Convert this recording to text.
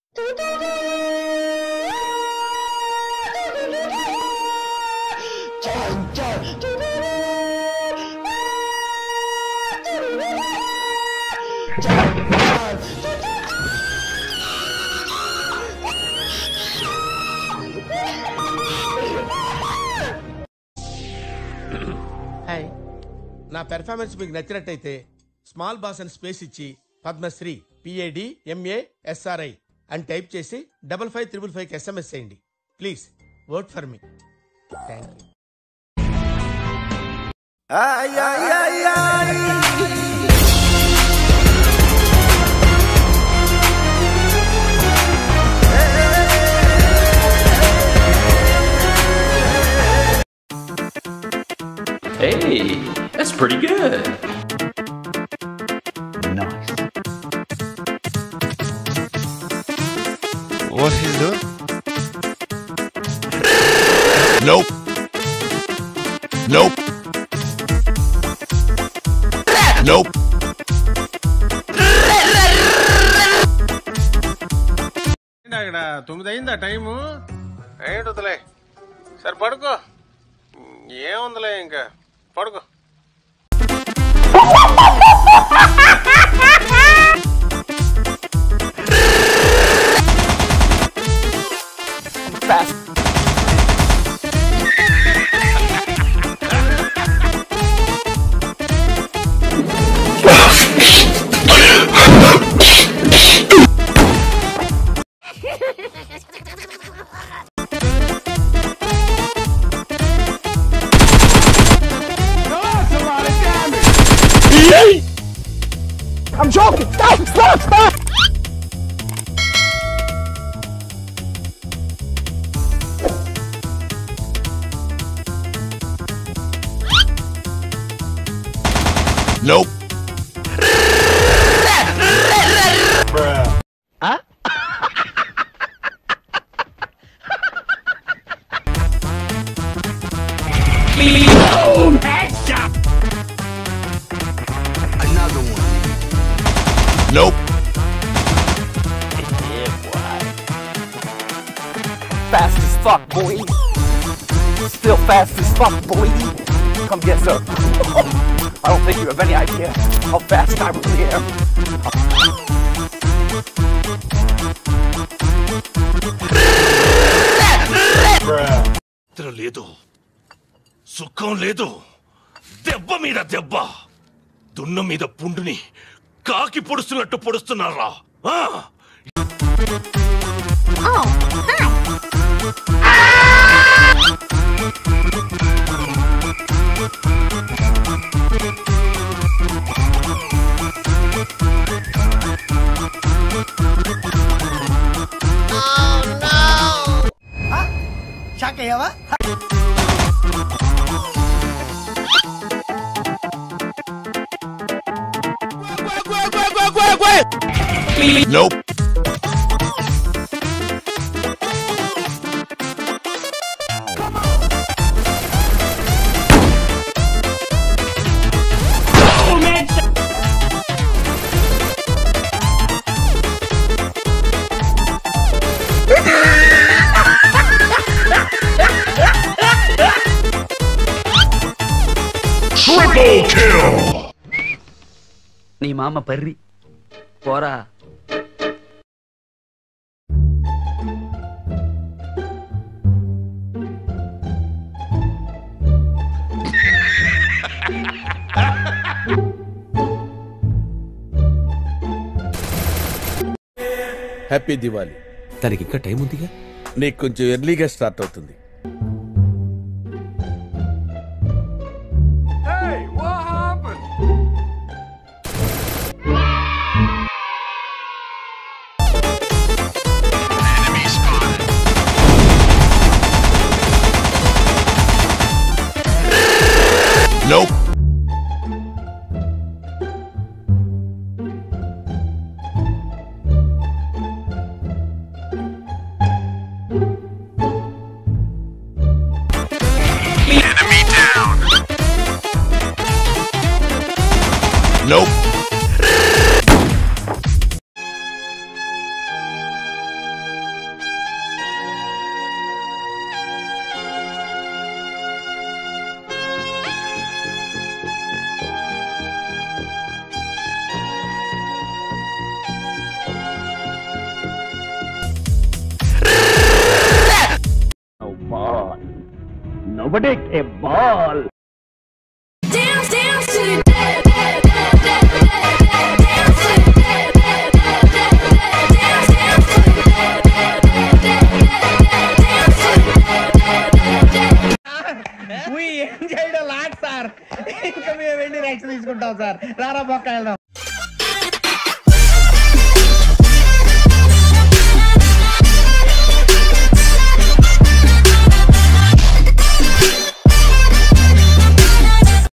నా పెర్ఫార్మెన్స్ మీకు నచ్చినట్టయితే స్మాల్ బాస్ అని స్పేస్ ఇచ్చి పద్మశ్రీ PADMASRI అని టైప్ చేసి 55555 SMS చేయండి. Please vote for me. Thank you. Hey, that's pretty good. Nice. What's he doing? Nope. Nope. Nope. ఇక్కడ 9 అయిందా టైము? ఏంటలే సరే పడుకో. ఏముందిలే ఇంకా పడుకో. I'm joking! Stop! Nope. Huh? Another one. Nope. Yeah, boy. Fast as fuck, boy. Still fast as fuck, boy. Come get some. I don't think you have any idea how fast I really am. లేదు సుఖం లేదు దెబ్బ మీద దెబ్బ దున్న మీద పుండుని కాకి పొడుస్తున్నట్టు పొడుస్తున్నారా? Shaka yawa? Nope. Triple kill. నీ మామ పర్రి పోరా. హ్యాపీ దివాలి. దానికి ఇంకా టైం ఉందిగా. నీకు కొంచెం ఎర్లీగా స్టార్ట్ అవుతుంది. Nope. Enemy down. Nope. overtake a ball. Dance, dance to the dance to We enjoyed a lot, sir. ఇంకా మేము వెళ్ళి రెక్స్ తీసుకుంటాం సార్. రారా బొక్క వెళ్దాం.